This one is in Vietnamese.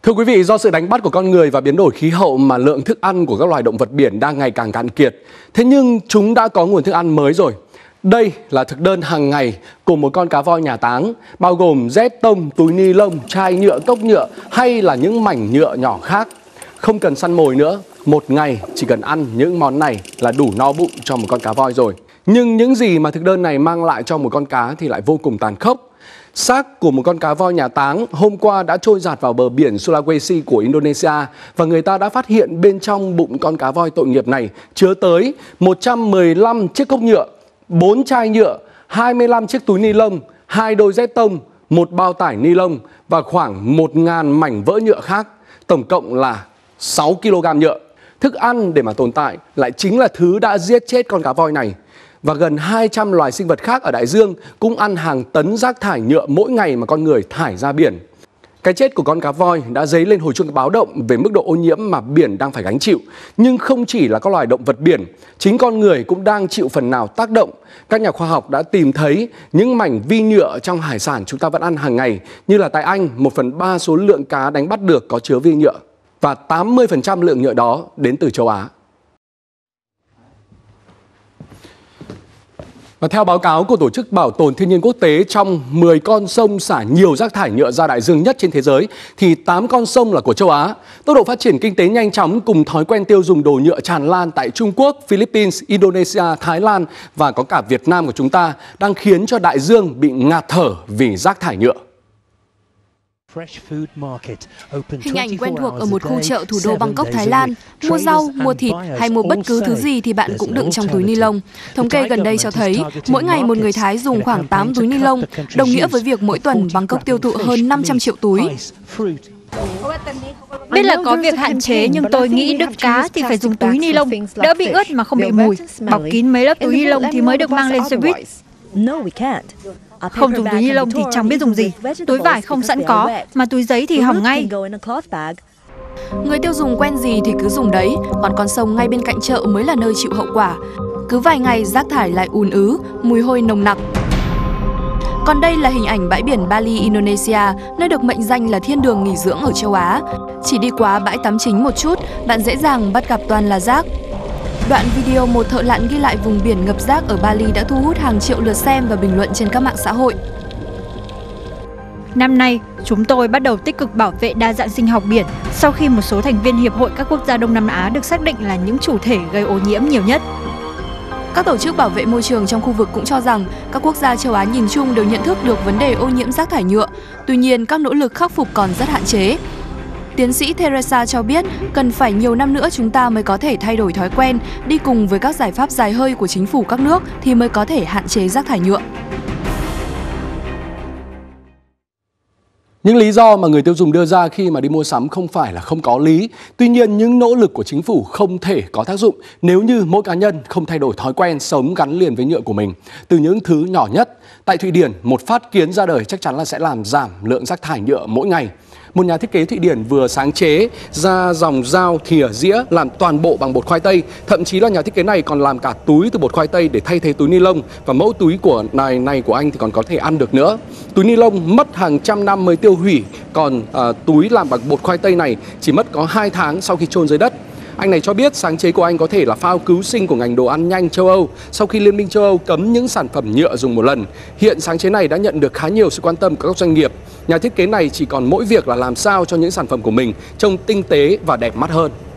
Thưa quý vị, do sự đánh bắt của con người và biến đổi khí hậu mà lượng thức ăn của các loài động vật biển đang ngày càng cạn kiệt. Thế nhưng chúng đã có nguồn thức ăn mới rồi. Đây là thực đơn hàng ngày của một con cá voi nhà táng, bao gồm dép tông, túi ni lông, chai nhựa, cốc nhựa hay là những mảnh nhựa nhỏ khác. Không cần săn mồi nữa, một ngày chỉ cần ăn những món này là đủ no bụng cho một con cá voi rồi. Nhưng những gì mà thực đơn này mang lại cho một con cá thì lại vô cùng tàn khốc. Xác của một con cá voi nhà táng hôm qua đã trôi dạt vào bờ biển Sulawesi của Indonesia và người ta đã phát hiện bên trong bụng con cá voi tội nghiệp này chứa tới 115 chiếc cốc nhựa, 4 chai nhựa, 25 chiếc túi ni lông, 2 đôi dép tông, 1 bao tải ni lông và khoảng 1.000 mảnh vỡ nhựa khác, tổng cộng là 6 kg nhựa. Thức ăn để mà tồn tại lại chính là thứ đã giết chết con cá voi này. Và gần 200 loài sinh vật khác ở đại dương cũng ăn hàng tấn rác thải nhựa mỗi ngày mà con người thải ra biển. Cái chết của con cá voi đã dấy lên hồi chuông báo động về mức độ ô nhiễm mà biển đang phải gánh chịu. Nhưng không chỉ là các loài động vật biển, chính con người cũng đang chịu phần nào tác động. Các nhà khoa học đã tìm thấy những mảnh vi nhựa trong hải sản chúng ta vẫn ăn hàng ngày, như là tại Anh, 1/3 số lượng cá đánh bắt được có chứa vi nhựa. Và 80% lượng nhựa đó đến từ châu Á. Và theo báo cáo của Tổ chức Bảo tồn Thiên nhiên Quốc tế, trong 10 con sông xả nhiều rác thải nhựa ra đại dương nhất trên thế giới, thì 8 con sông là của châu Á. Tốc độ phát triển kinh tế nhanh chóng cùng thói quen tiêu dùng đồ nhựa tràn lan tại Trung Quốc, Philippines, Indonesia, Thái Lan và có cả Việt Nam của chúng ta đang khiến cho đại dương bị ngạt thở vì rác thải nhựa. Hình ảnh quen thuộc ở một khu chợ thủ đô Bangkok, Thái Lan. Mua rau, mua thịt hay mua bất cứ thứ gì thì bạn cũng đựng trong túi ni lông. Thống kê gần đây cho thấy, mỗi ngày một người Thái dùng khoảng 8 túi ni lông, đồng nghĩa với việc mỗi tuần Bangkok tiêu thụ hơn 500 triệu túi. Biết là có việc hạn chế nhưng tôi nghĩ đựng cá thì phải dùng túi ni lông, đỡ bị ướt mà không bị mùi. Bọc kín mấy lớp túi ni lông thì mới được mang lên xe buýt. Không dùng túi ni lông thì chẳng biết dùng gì. Túi vải không sẵn có, mà túi giấy thì hỏng ngay. Người tiêu dùng quen gì thì cứ dùng đấy, còn con sông ngay bên cạnh chợ mới là nơi chịu hậu quả. Cứ vài ngày rác thải lại ùn ứ, mùi hôi nồng nặc. Còn đây là hình ảnh bãi biển Bali, Indonesia, nơi được mệnh danh là thiên đường nghỉ dưỡng ở châu Á. Chỉ đi qua bãi tắm chính một chút, bạn dễ dàng bắt gặp toàn là rác. Đoạn video một thợ lặn ghi lại vùng biển ngập rác ở Bali đã thu hút hàng triệu lượt xem và bình luận trên các mạng xã hội. Năm nay, chúng tôi bắt đầu tích cực bảo vệ đa dạng sinh học biển sau khi một số thành viên Hiệp hội các quốc gia Đông Nam Á được xác định là những chủ thể gây ô nhiễm nhiều nhất. Các tổ chức bảo vệ môi trường trong khu vực cũng cho rằng các quốc gia châu Á nhìn chung đều nhận thức được vấn đề ô nhiễm rác thải nhựa. Tuy nhiên, các nỗ lực khắc phục còn rất hạn chế. Tiến sĩ Teresa cho biết cần phải nhiều năm nữa chúng ta mới có thể thay đổi thói quen, đi cùng với các giải pháp dài hơi của chính phủ các nước thì mới có thể hạn chế rác thải nhựa. Những lý do mà người tiêu dùng đưa ra khi mà đi mua sắm không phải là không có lý. Tuy nhiên, những nỗ lực của chính phủ không thể có tác dụng nếu như mỗi cá nhân không thay đổi thói quen sống gắn liền với nhựa của mình. Từ những thứ nhỏ nhất, tại Thụy Điển, một phát kiến ra đời chắc chắn là sẽ làm giảm lượng rác thải nhựa mỗi ngày. Một nhà thiết kế Thụy Điển vừa sáng chế ra dòng dao thìa dĩa làm toàn bộ bằng bột khoai tây. Thậm chí là nhà thiết kế này còn làm cả túi từ bột khoai tây để thay thế túi ni lông. Và mẫu túi của này của anh thì còn có thể ăn được nữa. Túi ni lông mất hàng trăm năm mới tiêu hủy. Còn túi làm bằng bột khoai tây này chỉ mất có 2 tháng sau khi chôn dưới đất. Anh này cho biết sáng chế của anh có thể là phao cứu sinh của ngành đồ ăn nhanh châu Âu sau khi Liên minh châu Âu cấm những sản phẩm nhựa dùng một lần. Hiện sáng chế này đã nhận được khá nhiều sự quan tâm của các doanh nghiệp. Nhà thiết kế này chỉ còn mỗi việc là làm sao cho những sản phẩm của mình trông tinh tế và đẹp mắt hơn.